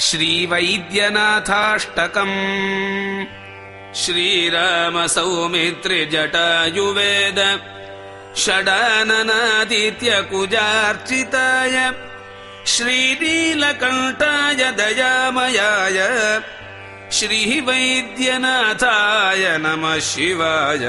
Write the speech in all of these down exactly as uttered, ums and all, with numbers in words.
श्रीवैद्यनाथाष्टकम् श्रीराम सौमित्रि जटायुवेद षडाननादित्य कुजार्चिताय श्रीनीलकण्ठाय दयामयाय श्रीवैद्यनाथाय नमः शिवाय।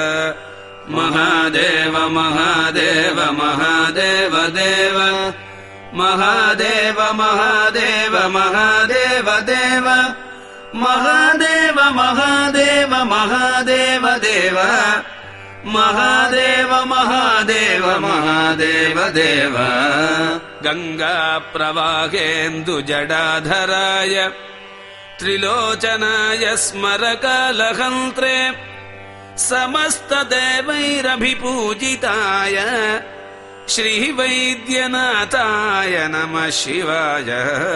महादेव महादेव महादेव देव महादेव महादेव महादेव देव महादेव महादेव महादेव देव महादेव महादेव महादेव देव। गंगा प्रवाहेन्दु जडाधराय त्रिलोचनाय स्मरकालहन्त्रे समस्त देवैरभिपूजिताय श्रीवैद्यनाथाय नमः शिवाय।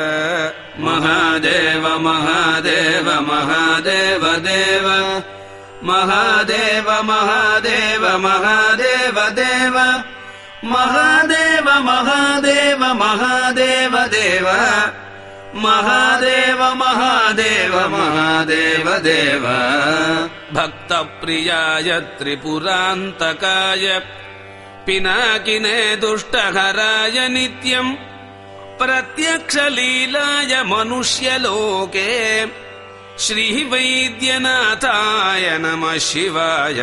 महादेव महादेव महादेव देव महादेव महादेव महादेव देव महादेव महादेव महादेव देव महादेव महादेव महादेव देव। भक्तप्रियाय त्रिपुरान्तकाय पिनाकिने दुष्टहराय नित्यम् प्रत्यक्षलीलाय मनुष्यलोके श्रीवैद्यनाथाय नमः शिवाय।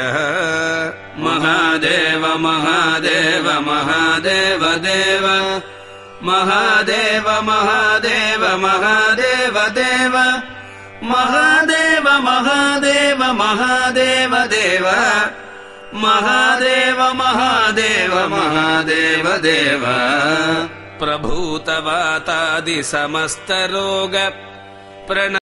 महादेव महादेव महादेव देव महादेव महादेव महादेव देव महादेव महादेव महादेव देव महादेव महादेव महादेव देव। प्रभूतवातादि समस्त रोग प्रण